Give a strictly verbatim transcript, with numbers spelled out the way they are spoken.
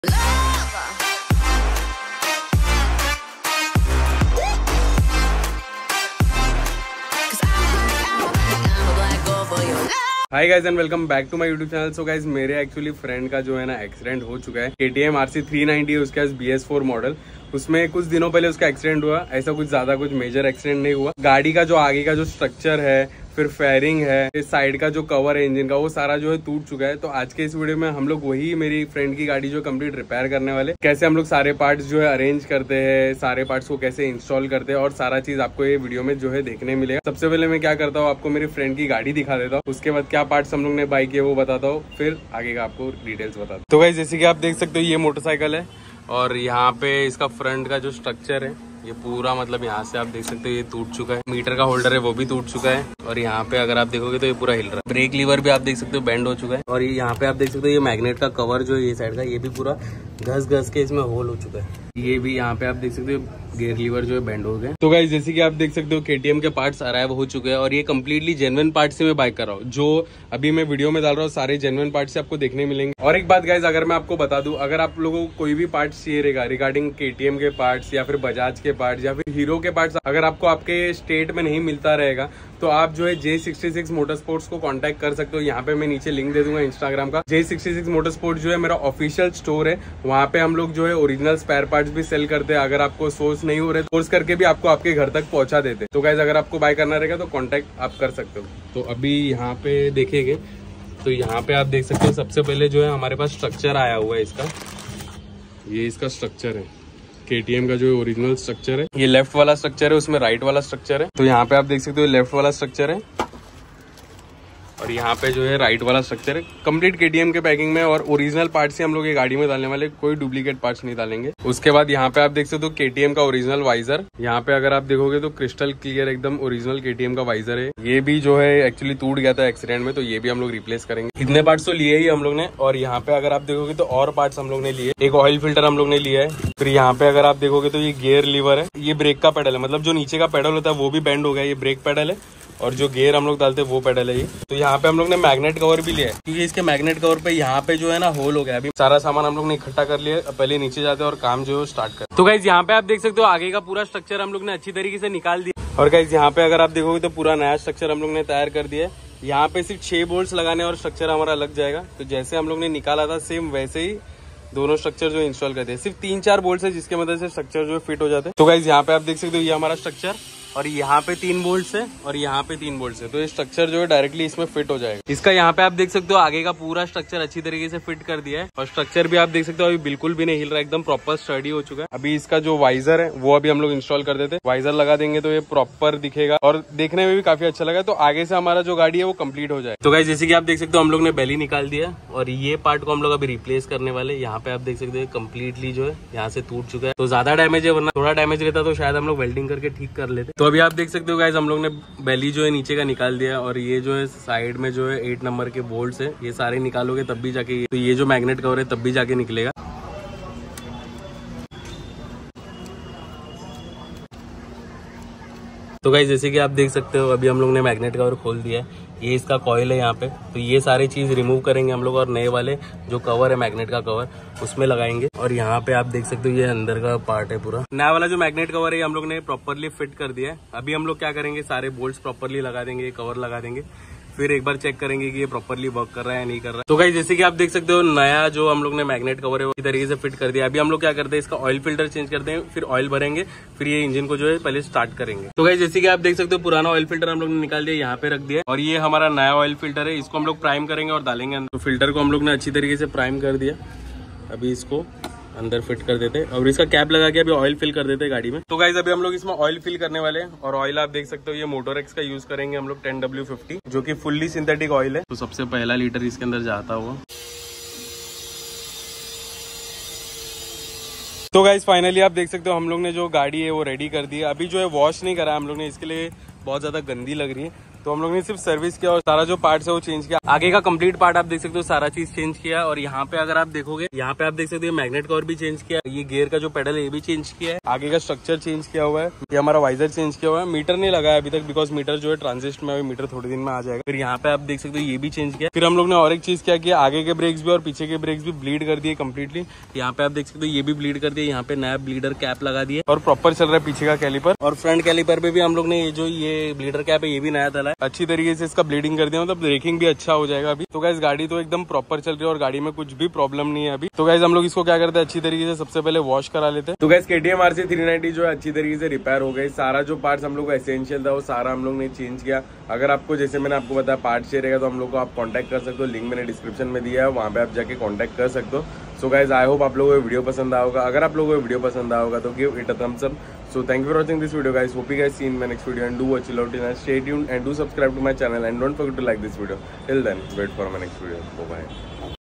Hi guys and welcome back to my YouTube channel. So guys मेरे actually friend का जो है ना एक्सीडेंट हो चुका है। केटीएम आरसी थ्री नाइंटी है उसके पास, बी एस फोर मॉडल। उसमें कुछ दिनों पहले उसका एक्सीडेंट हुआ। ऐसा कुछ ज्यादा कुछ मेजर एक्सीडेंट नहीं हुआ। गाड़ी का जो आगे का जो स्ट्रक्चर है, फिर फेयरिंग है, इस साइड का जो कवर है इंजन का, वो सारा जो है टूट चुका है। तो आज के इस वीडियो में हम लोग वही मेरी फ्रेंड की गाड़ी जो कंप्लीट रिपेयर करने वाले, कैसे हम लोग सारे पार्ट्स जो है अरेंज करते हैं, सारे पार्ट्स को कैसे इंस्टॉल करते हैं, और सारा चीज आपको ये वीडियो में जो है देखने मिलेगा। सबसे पहले मैं क्या करता हूँ, आपको मेरी फ्रेंड की गाड़ी दिखा देता हूँ, उसके बाद क्या पार्ट्स हम लोग ने बाई किए वो बताता हूँ, फिर आगे का आपको डिटेल्स बताता हूँ। तो गाइस जैसे कि आप देख सकते हो ये मोटरसाइकिल है, और यहाँ पे इसका फ्रंट का जो स्ट्रक्चर है ये पूरा, मतलब यहाँ से आप देख सकते हो ये टूट चुका है। मीटर का होल्डर है वो भी टूट चुका है, और यहाँ पे अगर आप देखोगे तो ये पूरा हिल रहा है। ब्रेक लीवर भी आप देख सकते हो बेंड हो चुका है, और ये यहाँ पे आप देख सकते हो ये मैग्नेट का कवर जो है ये साइड का, ये भी पूरा घस घस के इसमें होल हो चुका है। ये भी यहाँ पे आप देख सकते हो गियर लीवर जो है बेंड हो गए। तो गाइस जैसे कि आप देख सकते हो केटीएम के पार्ट्स अराइव हो चुके हैं, और ये कम्प्लीटली जेन्युइन पार्ट से मैं बाय कर रहा हूँ। जो अभी मैं वीडियो में डाल रहा हूँ सारे जेन्युइन पार्ट से आपको देखने मिलेंगे। और एक बात गाइस, अगर मैं आपको बता दूं, अगर आप लोगों को कोई भी पार्ट्स चाहिए रहेगा रिगार्डिंग केटीएम के पार्ट्स या फिर बजाज के पार्ट्स या फिर हीरो के पार्ट्स, अगर आपको आपके स्टेट में नहीं मिलता रहेगा तो आप जो है जे सिक्सटी सिक्स मोटरस्पोर्ट्स को कांटेक्ट कर सकते हो। यहाँ पे मैं नीचे लिंक दे दूंगा इंस्टाग्राम का। जे सिक्सटी सिक्स मोटरस्पोर्ट्स जो है मेरा ऑफिशियल स्टोर है। वहाँ पे हम लोग जो है ओरिजिनल स्पेयर पार्ट्स भी सेल करते हैं। अगर आपको सोर्स नहीं हो रहे, सोर्स करके भी आपको आपके घर तक पहुंचा देते। तो गाइस अगर आपको बाय करना रहेगा तो कॉन्टेक्ट आप कर सकते हो। तो अभी यहाँ पे देखेंगे तो यहाँ पे आप देख सकते हो सबसे पहले जो है हमारे पास स्ट्रक्चर आया हुआ है इसका। ये इसका स्ट्रक्चर है, केटीएम का जो ओरिजिनल स्ट्रक्चर है। ये लेफ्ट वाला स्ट्रक्चर है, उसमें राइट वाला स्ट्रक्चर है। तो यहाँ पे आप देख सकते हो लेफ्ट वाला स्ट्रक्चर है, और यहाँ पे जो है राइट वाला स्ट्रक्चर है। कंप्लीट केटीएम के पैकिंग में, और ओरिजिनल पार्ट्स ही हम लोग ये गाड़ी में डालने वाले, कोई डुप्लीकेट पार्ट्स नहीं डालेंगे। उसके बाद यहाँ पे आप देख सकते हो केटीएम का ओरिजिनल वाइजर। यहाँ पे अगर आप देखोगे तो क्रिस्टल क्लियर एकदम ओरिजिनल केटीएम का वाइजर है। ये भी जो है एक्चुअली टूट गया था एक्सीडेंट में, तो ये भी हम लोग रिप्लेस करेंगे। इतने पार्ट्स तो लिए ही हम लोग ने। और यहाँ पे अगर आप देखोगे तो और पार्ट्स हम लोग ने लिए। एक ऑयल फिल्टर हम लोग ने लिया है। फिर यहाँ पे अगर आप देखोगे तो ये गियर लीवर है, ये ब्रेक का पेडल है, मतलब जो नीचे का पेडल होता है वो भी बेंड हो गया। ये ब्रेक पेडल है, और जो गियर हम लोग डालते हैं वो पेडल है ये। तो यहाँ पे हम लोग ने मैग्नेट कवर भी लिया है, क्योंकि इसके मैग्नेट कवर पे यहाँ पे जो है ना होल हो गया। अभी सारा सामान हम लोग ने इकट्ठा कर लिया, पहले नीचे जाते हैं और काम जो है स्टार्ट करते हैं। तो गाइस यहाँ पे आप देख सकते हो आगे का पूरा स्ट्रक्चर हम लोग ने अच्छी तरीके से निकाल दिया। और गाइस यहाँ पे अगर आप देखोगे तो पूरा नया स्ट्रक्चर हम लोग ने तैयार कर दिया है। यहाँ पे सिर्फ छह बोल्ट लगाने और स्ट्रक्चर हमारा लग जाएगा। तो जैसे हम लोग ने निकाला था सेम वैसे ही दोनों स्ट्रक्चर जो इंस्टॉल करते हैं। सिर्फ तीन चार बोल्ट है जिसके मदद से स्ट्रक्चर जो है फिट हो जाते हैं। तो गाइस यहाँ पे आप देख सकते हो ये हमारा स्ट्रक्चर, और यहाँ पे तीन बोल्ट है और यहाँ पे तीन बोल्ट है। तो ये स्ट्रक्चर जो है डायरेक्टली इसमें फिट हो जाएगा। इसका यहाँ पे आप देख सकते हो आगे का पूरा स्ट्रक्चर अच्छी तरीके से फिट कर दिया है, और स्ट्रक्चर भी आप देख सकते हो अभी बिल्कुल भी नहीं हिल रहा, एकदम प्रॉपर स्टडी हो चुका है। अभी इसका जो वाइजर है वो अभी हम लोग इंस्टॉल कर देते। वाइजर लगा देंगे तो ये प्रॉपर दिखेगा, और देखने में भी काफी अच्छा लगा। तो आगे से हमारा जो गाड़ी है वो कम्प्लीट हो जाए। तो गाइस जैसे कि आप देख सकते हो हम लोग ने बेली निकाल दिया, और ये पार्ट को हम लोग अभी रिप्लेस करने वाले। यहाँ पे आप देख सकते हो कम्प्लीटली जो है यहाँ से टूट चुका है। तो ज्यादा डैमेज है, वरना थोड़ा डैमेज रहता तो शायद हम लोग वेल्डिंग करके ठीक कर लेते। तो अभी आप देख सकते हो गाइस हम लोग ने बेली जो है नीचे का निकाल दिया, और ये जो है साइड में जो है एट नंबर के बोल्ट्स है, ये सारे निकालोगे तब भी जाके, तो ये जो मैग्नेट कवर है तब भी जाके निकलेगा। तो गाइस जैसे कि आप देख सकते हो अभी हम लोग ने मैग्नेट कवर खोल दिया है। ये इसका कॉइल है यहाँ पे, तो ये सारी चीज रिमूव करेंगे हम लोग, और नए वाले जो कवर है मैग्नेट का कवर उसमें लगाएंगे। और यहाँ पे आप देख सकते हो ये अंदर का पार्ट है पूरा। नया वाला जो मैग्नेट कवर है हम लोग ने प्रॉपरली फिट कर दिया है। अभी हम लोग क्या करेंगे, सारे बोल्ट्स प्रॉपरली लगा देंगे, कवर लगा देंगे, फिर एक बार चेक करेंगे कि ये प्रॉपरली वर्क कर रहा है या नहीं कर रहा है। तो गाइस जैसे कि आप देख सकते हो नया जो हम लोग ने मैग्नेट कवर है वो इस तरीके से फिट कर दिया। अभी हम लोग क्या करते हैं, इसका ऑयल फिल्टर चेंज करते हैं, फिर ऑयल भरेंगे, फिर ये इंजन को जो है पहले स्टार्ट करेंगे। तो गाइस जैसे कि आप देख सकते हो पुराना ऑयल फिल्टर हम लोग ने निकाल दिया, यहाँ पे रख दिया, और ये हमारा नया ऑयल फिल्टर है। इसको हम लोग प्राइम करेंगे और डालेंगे अंदर। तो फिल्टर को हम लोग ने अच्छी तरीके से प्राइम कर दिया। अभी इसको अंदर फिट कर देते हैं, और इसका कैप लगा के अभी ऑयल फिल कर देते हैं गाड़ी में। तो गाइस अभी हम लोग इसमें ऑयल फिल करने वाले हैं, और ऑयल आप देख सकते हो ये मोटोरेक्स का यूज करेंगे हम लोग टेन डब्ल्यू फिफ्टी, जो कि फुल्ली सिंथेटिक ऑयल है। तो सबसे पहला लीटर इसके अंदर जाता हुआ। तो गाइस फाइनली आप देख सकते हो हम लोग ने जो गाड़ी है वो रेडी कर दी है। अभी जो है वॉश नहीं करा हम लोग ने, इसके लिए बहुत ज्यादा गंदी लग रही है। तो हम लोग ने सिर्फ सर्विस किया और सारा जो पार्ट है वो चेंज किया। आगे का कंप्लीट पार्ट आप देख सकते हो, सारा चीज चेंज किया। और यहाँ पे अगर आप देखोगे, यहाँ पे आप देख सकते हो मैग्नेट कवर भी चेंज किया, ये गियर का जो पेडल है ये भी चेंज किया है, आगे का स्ट्रक्चर चेंज किया हुआ है, ये हमारा वाइजर चेंज किया हुआ है। मीटर नहीं लगाया अभी तक बिकॉज मीटर जो है ट्रांजिस्ट में, मीटर थोड़े दिन में आ जाएगा। फिर यहाँ पे आप देख सकते हो ये भी चेंज किया। फिर हम लोग ने और एक चीज क्या किया, आगे के ब्रेक्स भी और पीछे के ब्रेक्स भी ब्लीड कर दिए कम्प्लीटली। यहाँ पे आप देख सकते हो ये भी ब्लीड कर दिया, यहाँ पे नया ब्लीडर कैप लगा दिया और प्रॉपर चल रहा है पीछे का कैलिपर। और फ्रंट कैलिपर पे भी हम लोग ने ये जो ये ब्लीडर कैप है ये भी नया डाला है, अच्छी तरीके से इसका ब्लीडिंग कर दिया, मतलब ब्रेकिंग भी अच्छा हो जाएगा अभी। तो गाइस गाड़ी तो एकदम प्रॉपर चल रही है और गाड़ी में कुछ भी प्रॉब्लम नहीं है अभी। तो गाइस हम लोग इसको क्या करते हैं, अच्छी तरीके से सबसे पहले वॉश करा लेते हैं। तो guys KTM RC three ninety जो है अच्छी तरीके से रिपेयर हो गई। सारा जो पार्ट्स हम लोग को एसेंशियल था वो सारा हम लोग ने चेंज किया। अगर आपको जैसे मैंने आपको बताया पार्ट चाहिए तो हम लोग को आप कॉन्टैक्ट कर सकते हो, लिंक मैंने डिस्क्रिप्शन में दिया है, वहाँ पे आप जाके कॉन्टैक्ट कर सकते हो। सो गाइज आई होप आप लोगों को वीडियो पसंद आया होगा। अगर आप लोगों को वीडियो पसंद आया होगा तो give it a thumbs up. So thank you for watching this video guys. Hope you guys see in my next video and do watch it out and stay tuned and do subscribe to my channel and don't forget to like this video. Till then, wait for my next video. Bye bye.